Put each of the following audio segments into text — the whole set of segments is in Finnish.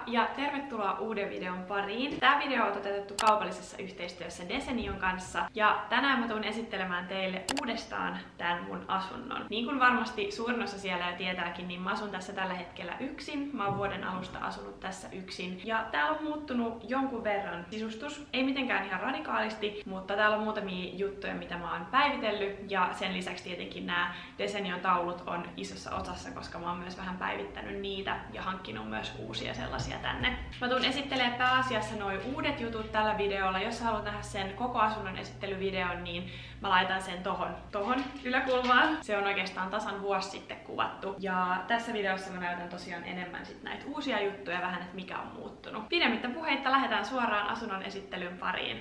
ja tervetuloa uuden videon pariin. Tää video on toteutettu kaupallisessa yhteistyössä Desenion kanssa ja tänään mä tuun esittelemään teille uudestaan tän mun asunnon. Niin kuin varmasti suurin osa siellä jo tietääkin, niin mä asun tässä tällä hetkellä yksin. Mä oon vuoden alusta asunut tässä yksin ja täällä on muuttunut jonkun verran sisustus. Ei mitenkään ihan radikaalisti, mutta täällä on muutamia juttuja, mitä mä oon päivitellyt ja sen lisäksi tietenkin nämä Desenion taulut on isossa osassa, koska mä oon myös vähän päivittänyt niitä ja hankkinut myös uusia sellaisia tänne. Mä tuun esittelemään pääasiassa noi uudet jutut tällä videolla. Jos sä haluat nähdä sen koko asunnon esittelyvideon, niin mä laitan sen tohon yläkulmaan. Se on oikeastaan tasan vuosi sitten kuvattu. Ja tässä videossa mä näytän tosiaan enemmän sit näitä uusia juttuja vähän, että mikä on muuttunut. Pidemmittä puheitta lähdetään suoraan asunnon esittelyn pariin.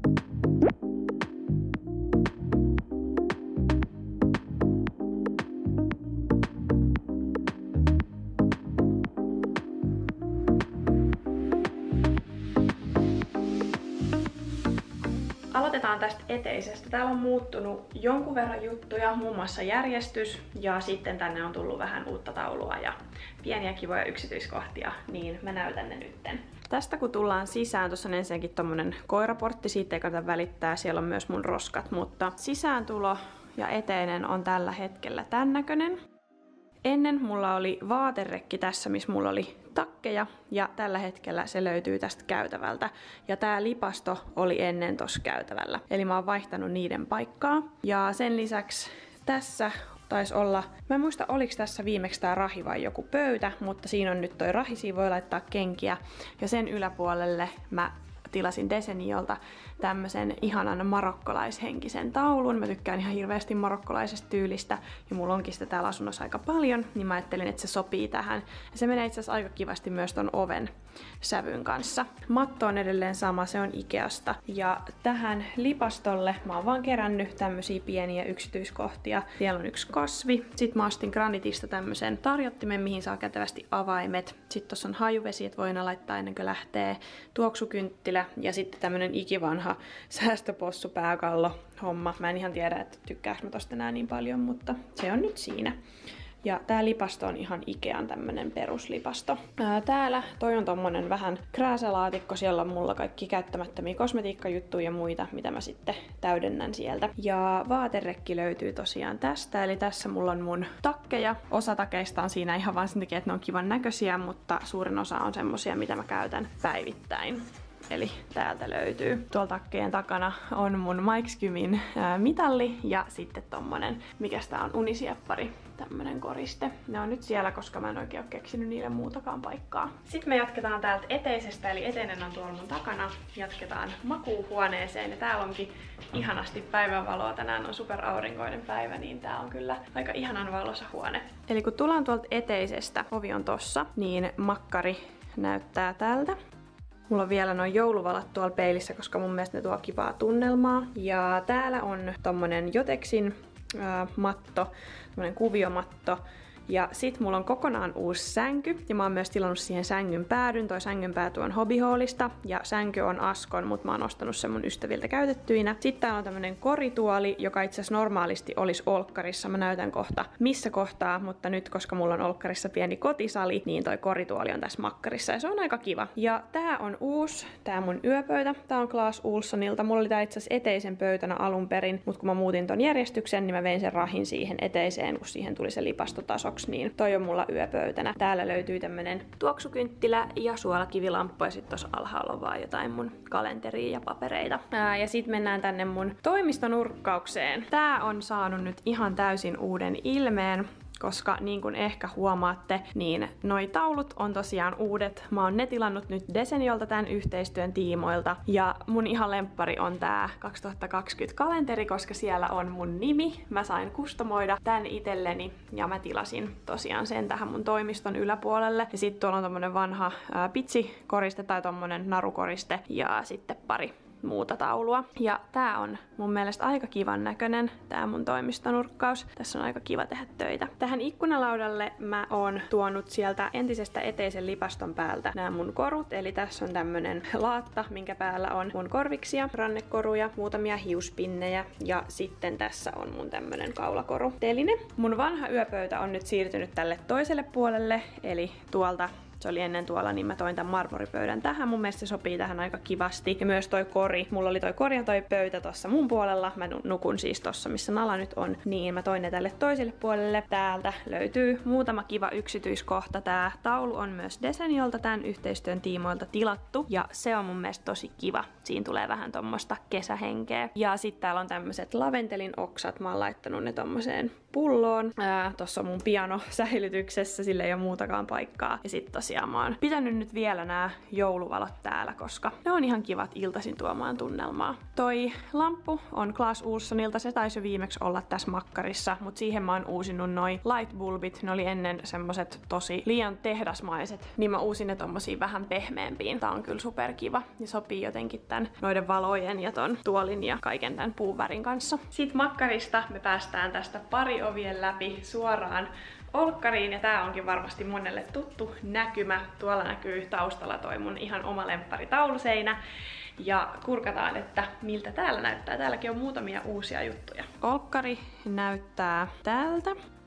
Aloitetaan tästä eteisestä. Täällä on muuttunut jonkun verran juttuja, muun muassa järjestys ja sitten tänne on tullut vähän uutta taulua ja pieniä kivoja yksityiskohtia, niin mä näytän ne nytten. Tästä kun tullaan sisään, tuossa on ensinnäkin tommonen koiraportti, siitä ei kannata välittää, siellä on myös mun roskat, mutta sisääntulo ja eteinen on tällä hetkellä tän näköinen. Ennen mulla oli vaaterekki tässä, missä mulla oli takkeja ja tällä hetkellä se löytyy tästä käytävältä. Ja tää lipasto oli ennen tossa käytävällä. Eli mä oon vaihtanut niiden paikkaa. Ja sen lisäksi tässä taisi olla, mä en muista oliko tässä viimeksi tää rahi vai joku pöytä, mutta siinä on nyt toi rahi, siinä voi laittaa kenkiä. Ja sen yläpuolelle mä tilasin Deseniolta tämmösen ihanan marokkolaishenkisen taulun. Mä tykkään ihan hirveästi marokkolaisesta tyylistä ja mulla onkin sitä täällä asunnossa aika paljon, niin mä ajattelin, että se sopii tähän. Ja se menee itse asiassa aika kivasti myös ton oven sävyn kanssa. Matto on edelleen sama, se on Ikeasta. Ja tähän lipastolle mä oon vaan kerännyt tämmösiä pieniä yksityiskohtia. Siellä on yksi kasvi. Sitten mä ostin Granitista tämmösen tarjottimen, mihin saa kätevästi avaimet. Sitten tossa on hajuvesi, että voi aina laittaa ennen kuin lähtee. Tuoksukynttilä ja sitten tämmönen ikivanha säästöpossu pääkallo homma. Mä en ihan tiedä, että tykkääks mä tosta enää niin paljon, mutta se on nyt siinä. Ja tää lipasto on ihan Ikean tämmönen peruslipasto. Täällä toi on tommonen vähän krääsälaatikko. Siellä on mulla kaikki käyttämättömiä kosmetiikkajuttuja ja muita, mitä mä sitten täydennän sieltä. Ja vaaterekki löytyy tosiaan tästä. Eli tässä mulla on mun takkeja. Osa takeista on siinä ihan vaan sen takia, että ne on kivan näköisiä, mutta suurin osa on semmosia, mitä mä käytän päivittäin. Eli täältä löytyy. Tuolla takkeen takana on mun Mike's mitalli ja sitten tommonen, mikäs tää on, unisieppari, tämmönen koriste. Ne on nyt siellä, koska mä en oikein ole keksinyt niille muutakaan paikkaa. Sitten me jatketaan täältä eteisestä, eli eteinen on tuolla mun takana. Jatketaan makuuhuoneeseen ja täällä onkin ihanasti päivänvaloa. Tänään on superaurinkoinen päivä, niin tää on kyllä aika ihanan valoisa huone. Eli kun tullaan tuolta eteisestä, ovi on tossa, niin makkari näyttää tältä. Mulla on vielä noin jouluvalat tuolla peilissä, koska mun mielestä ne tuo kivaa tunnelmaa. Ja täällä on tommonen Jotexin matto, tommonen kuviomatto. Ja sit mulla on kokonaan uusi sänky ja mä oon myös tilannut siihen sängyn päädyn. Toi sängyn pääty on Hobbyhallista ja sänky on Askon, mutta mä oon ostanut sen mun ystäviltä käytettyinä. Sitten täällä on tämmönen korituoli, joka itse asiassa normaalisti olisi olkkarissa. Mä näytän kohta missä kohtaa, mutta nyt koska mulla on olkkarissa pieni kotisali, niin toi korituoli on tässä makkarissa ja se on aika kiva. Ja tää on uusi, tää mun yöpöytä. Tää on Clas Ohlsonilta. Mulla oli tää itse asiassa eteisen pöytänä alun perin, mutta kun mä muutin ton järjestyksen, niin mä vein sen rahin siihen eteiseen, kun siihen tuli se lipastotaso. Niin toi on mulla yöpöytänä. Täällä löytyy tämmönen tuoksukynttilä ja suolakivilamppu ja sit tossa alhaalla on vaan jotain mun kalenteria ja papereita. Ja sit mennään tänne mun toimistonurkkaukseen. Tää on saanut nyt ihan täysin uuden ilmeen. Koska niin kuin ehkä huomaatte, niin noi taulut on tosiaan uudet. Mä oon ne tilannut nyt Deseniolta tän yhteistyön tiimoilta. Ja mun ihan lemppari on tää 2020 kalenteri, koska siellä on mun nimi. Mä sain kustomoida tän itselleni ja mä tilasin tosiaan sen tähän mun toimiston yläpuolelle. Ja sit tuolla on tommonen vanha pitsikoriste tai tommonen narukoriste ja sitten pari muuta taulua. Ja tää on mun mielestä aika kivan näköinen, tää mun toimistonurkkaus. Tässä on aika kiva tehdä töitä. Tähän ikkunalaudalle mä oon tuonut sieltä entisestä eteisen lipaston päältä nämä mun korut. Eli tässä on tämmönen laatta, minkä päällä on mun korviksia, rannekoruja, muutamia hiuspinnejä ja sitten tässä on mun tämmönen kaulakoruteline. Mun vanha yöpöytä on nyt siirtynyt tälle toiselle puolelle, eli tuolta se oli ennen tuolla, niin mä toin tämän marmoripöydän tähän. Mun mielestä se sopii tähän aika kivasti. Ja myös toi kori. Mulla oli toi kori ja toi pöytä tossa mun puolella. Mä nukun siis tossa, missä Nala nyt on. Niin mä toin ne tälle toiselle puolelle. Täältä löytyy muutama kiva yksityiskohta. Tää taulu on myös Deseniolta tämän yhteistyön tiimoilta tilattu. Ja se on mun mielestä tosi kiva. Siinä tulee vähän tommoista kesähenkeä. Ja sitten täällä on tämmöiset laventelin oksat. Mä oon laittanut ne tommoseen pulloon. Tossa on mun piano säilytyksessä, sille ei ole muutakaan paikkaa. Ja sit tosiaan mä oon pitänyt nyt vielä nää jouluvalot täällä, koska ne on ihan kivat iltaisin tuomaan tunnelmaa. Toi lamppu on Clas Ohlsonilta, se taisi jo viimeksi olla tässä makkarissa, mutta siihen mä oon uusinut noi light bulbit. Ne oli ennen semmoset tosi liian tehdasmaiset, niin mä uusin ne tommosiin vähän pehmeämpiin. Tää on kyllä superkiva ja sopii jotenkin tän noiden valojen ja ton tuolin ja kaiken tän puuvärin kanssa. Sitten makkarista me päästään tästä pari ovien läpi suoraan olkkariin, ja tää onkin varmasti monelle tuttu näkymä. Tuolla näkyy taustalla toi mun ihan oma lemppari tauluseinä. Ja kurkataan, että miltä täällä näyttää. Täälläkin on muutamia uusia juttuja. Olkkari näyttää tältä.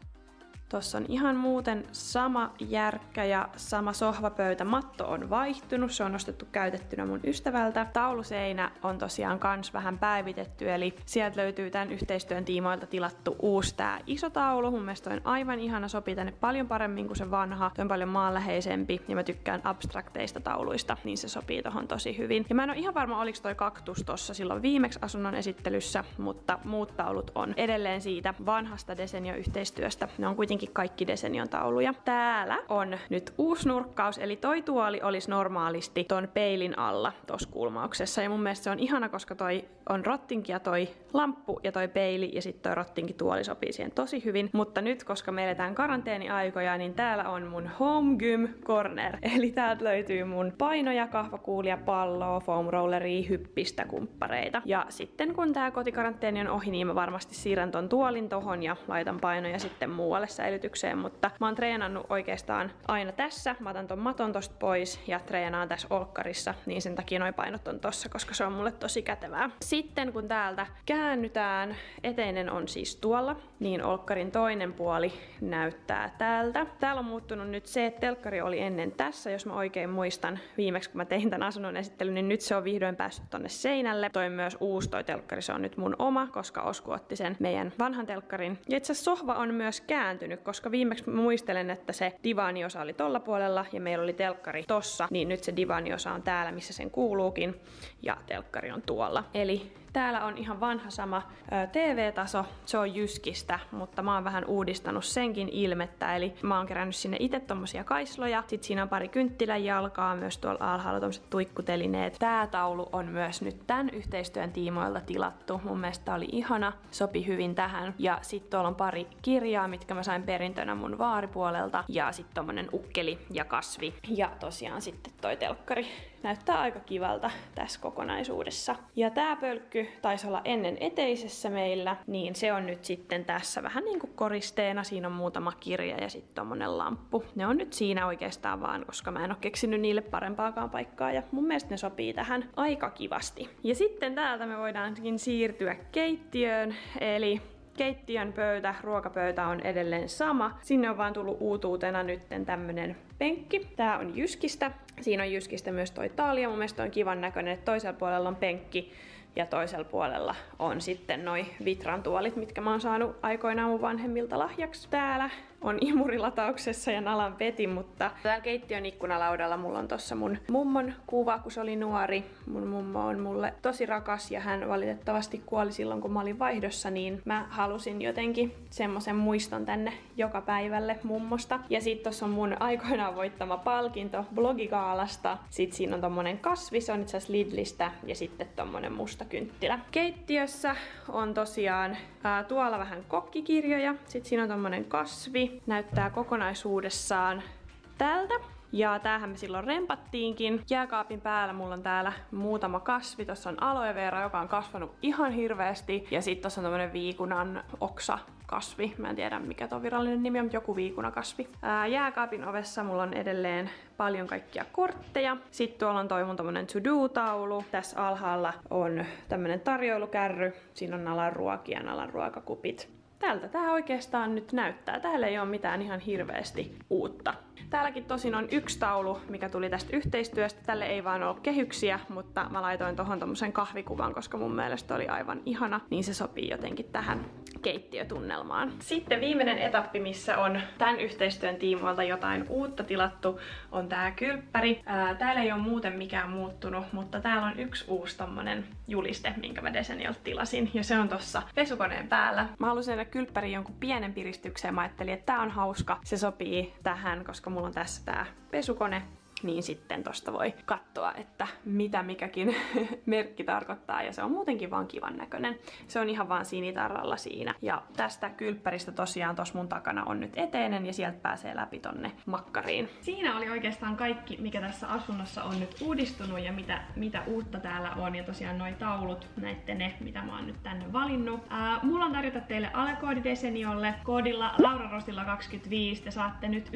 Tossa on ihan muuten sama järkkä ja sama sohvapöytä. Matto on vaihtunut, se on ostettu käytettynä mun ystävältä. Tauluseinä on tosiaan kans vähän päivitetty, eli sieltä löytyy tämän yhteistyön tiimoilta tilattu uusi tää iso taulu. Mun mielestä on aivan ihana, sopii tänne paljon paremmin kuin se vanha. Toi on paljon maanläheisempi ja mä tykkään abstrakteista tauluista, niin se sopii tohon tosi hyvin. Ja mä en oo ihan varma, oliks toi kaktus tossa silloin viimeksi asunnon esittelyssä, mutta muut taulut on edelleen siitä vanhasta Desenio-yhteistyöstä. Ne on kuitenkin kaikki Desenion tauluja. Täällä on nyt uusi nurkkaus, eli toi tuoli olisi normaalisti ton peilin alla tossa kulmauksessa. Ja mun mielestä se on ihana, koska toi on rottinki ja toi lamppu ja toi peili ja sitten toi rottinki tuoli sopii siihen tosi hyvin. Mutta nyt, koska me eletään karanteeniaikoja, niin täällä on mun Home Gym Corner. Eli täältä löytyy mun painoja, kahvakuulia, palloa, foam rolleria, hyppistä, kumppareita. Ja sitten kun tää kotikaranteeni on ohi, niin mä varmasti siirrän ton tuolin tohon ja laitan painoja sitten muualle säilytykseen. Mutta mä oon treenannut oikeastaan aina tässä. Mä otan ton maton tosta pois ja treenaan tässä olkkarissa, niin sen takia noi painot on tossa, koska se on mulle tosi kätevää. Sitten kun täältä käännytään, eteinen on siis tuolla, niin olkkarin toinen puoli näyttää tältä. Täällä on muuttunut nyt se, että telkkari oli ennen tässä, jos mä oikein muistan viimeksi kun mä tein tän asunnon esittelyn, niin nyt se on vihdoin päässyt tonne seinälle. Toi myös uusi toi telkkari, se on nyt mun oma, koska Osku otti sen meidän vanhan telkkarin. Ja itse asiassa sohva on myös kääntynyt, koska viimeksi muistelen, että se divaaniosa oli tolla puolella ja meillä oli telkkari tossa, niin nyt se divaaniosa on täällä, missä sen kuuluukin, ja telkkari on tuolla. Eli täällä on ihan vanha sama TV-taso, se on Jyskistä, mutta mä oon vähän uudistanut senkin ilmettä, eli mä oon kerännyt sinne itse tommosia kaisloja, sit siinä on pari kynttilän jalkaa, myös tuolla alhaalla tommoset tuikkutelineet. Tää taulu on myös nyt tän yhteistyön tiimoilta tilattu, mun mielestä oli ihana, sopi hyvin tähän, ja sit tuolla on pari kirjaa, mitkä mä sain perintönä mun vaaripuolelta, ja sit tommonen ukkeli ja kasvi, ja tosiaan sitten toi telkkari näyttää aika kivalta tässä kokonaisuudessa. Ja tää pölkky taisi olla ennen eteisessä meillä, niin se on nyt sitten tässä vähän niinku koristeena. Siinä on muutama kirja ja sitten tommonen lamppu. Ne on nyt siinä oikeastaan vaan, koska mä en oo keksinyt niille parempaakaan paikkaa ja mun mielestä ne sopii tähän aika kivasti. Ja sitten täältä me voidaankin siirtyä keittiöön, eli keittiön pöytä, ruokapöytä on edelleen sama. Sinne on vaan tullut uutuutena nytten tämmönen penkki. Tää on Jyskistä. Siinä on Jyskistä myös toi taalia. Mun mielestä on kivan näköinen, että toisella puolella on penkki ja toisella puolella on sitten noi Vitran tuolit, mitkä mä oon saanut aikoinaan mun vanhemmilta lahjaksi. Täällä on imurilatauksessa ja Nalan peti, mutta täällä keittiön ikkunalaudalla mulla on tossa mun mummon kuva, kun se oli nuori. Mun mummo on mulle tosi rakas ja hän valitettavasti kuoli silloin, kun mä olin vaihdossa, niin mä halusin jotenkin semmosen muiston tänne joka päivälle mummosta. Ja sit tossa on mun aikoinaan voittama palkinto blogigaalasta. Sit siinä on tommonen kasvi, se on itse asiassa Lidlistä, ja sitten tommonen musta kynttilä. Keittiössä on tosiaan tuolla vähän kokkikirjoja, sit siinä on tommonen kasvi. Näyttää kokonaisuudessaan tältä. Ja tämähän me silloin rempattiinkin. Jääkaapin päällä mulla on täällä muutama kasvi. Tossa on aloe vera, joka on kasvanut ihan hirveästi. Ja sit tossa on tämmönen viikunan oksakasvi. Mä en tiedä mikä ton virallinen nimi on, mutta joku viikunakasvi. Jääkaapin ovessa mulla on edelleen paljon kaikkia kortteja. Sitten tuolla on toi mun tommonen to-do-taulu. Tässä alhaalla on tämmönen tarjoilukärry. Siinä on Nalan ruokia, Nalan ruokakupit. tältä tää oikeastaan nyt näyttää. Täällä ei ole mitään ihan hirveästi uutta. Täälläkin tosin on yksi taulu, mikä tuli tästä yhteistyöstä. Tälle ei vaan ole kehyksiä, mutta mä laitoin tohon tommosen kahvikuvan, koska mun mielestä oli aivan ihana, niin se sopii jotenkin tähän keittiötunnelmaan. Sitten viimeinen etappi, missä on tämän yhteistyön tiimoilta jotain uutta tilattu, on tää kylppäri. Täällä ei ole muuten mikään muuttunut, mutta täällä on yksi uusi tommonen juliste, minkä mä Deseniolta tilasin, ja se on tossa pesukoneen päällä. Mä halusin tehdä kylppäriin jonkun pienen piristykseen, mä ajattelin, että tää on hauska, se sopii tähän, koska mulla on tässä tää pesukone. Niin sitten tosta voi katsoa, että mitä mikäkin merkki tarkoittaa, ja se on muutenkin vaan kivan näköinen. Se on ihan vaan sinitarralla siinä. Ja tästä kylppäristä tosiaan tossa mun takana on nyt eteinen, ja sieltä pääsee läpi tonne makkariin. Siinä oli oikeastaan kaikki, mikä tässä asunnossa on nyt uudistunut ja mitä uutta täällä on. Ja tosiaan noi taulut, näitte ne, mitä mä oon nyt tänne valinnut. Mulla on tarjota teille alekoodi Deseniolle. Koodilla LauraRosilla25 te saatte nyt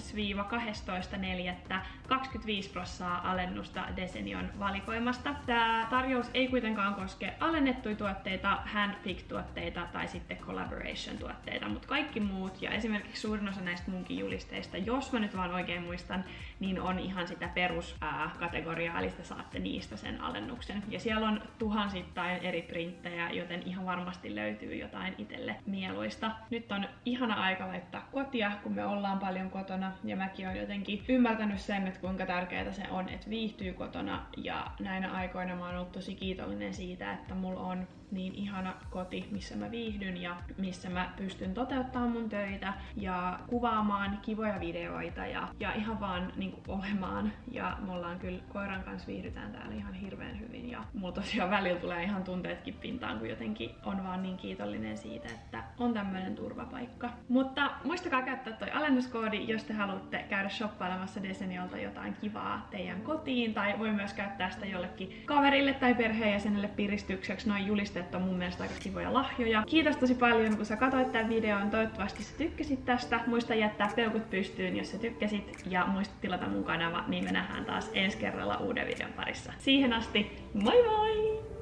9-12.4. 25% alennusta Desenion valikoimasta. Tämä tarjous ei kuitenkaan koske alennettuja tuotteita, handpicked-tuotteita tai sitten collaboration-tuotteita, mutta kaikki muut ja esimerkiksi suurin osa näistä munkin julisteista, jos mä nyt vaan oikein muistan, niin on ihan sitä peruskategoriaa, eli te saatte niistä sen alennuksen. Ja siellä on tuhansittain eri printtejä, joten ihan varmasti löytyy jotain itselle mieluista. Nyt on ihana aika laittaa kotia, kun me ollaan paljon kotona, ja mäkin olen jotenkin ymmärtänyt sen, että kuinka tärkeää se on, että viihtyy kotona, ja näinä aikoina mä oon ollut tosi kiitollinen siitä, että mulla on niin ihana koti, missä mä viihdyn ja missä mä pystyn toteuttamaan mun töitä ja kuvaamaan kivoja videoita ja ihan vaan niinku olemaan. Ja me ollaan kyllä koiran kanssa viihdytään täällä ihan hirveän hyvin, ja mulla tosiaan välillä tulee ihan tunteetkin pintaan, kun jotenkin on vaan niin kiitollinen siitä, että on tämmönen turvapaikka. Mutta muistakaa käyttää toi alennuskoodi, jos te haluatte käydä shoppailemassa Deseniolta jotain kivaa teidän kotiin, tai voi myös käyttää sitä jollekin kaverille tai perheenjäsenelle piristykseksi. Noin julisteet on mun mielestä aika kivoja lahjoja. Kiitos tosi paljon, kun sä katsoit tämän videon. Toivottavasti sä tykkäsit tästä. Muista jättää peukut pystyyn, jos sä tykkäsit, ja muista tilata mun kanava, niin me nähdään taas ensi kerralla uuden videon parissa. Siihen asti, moi moi!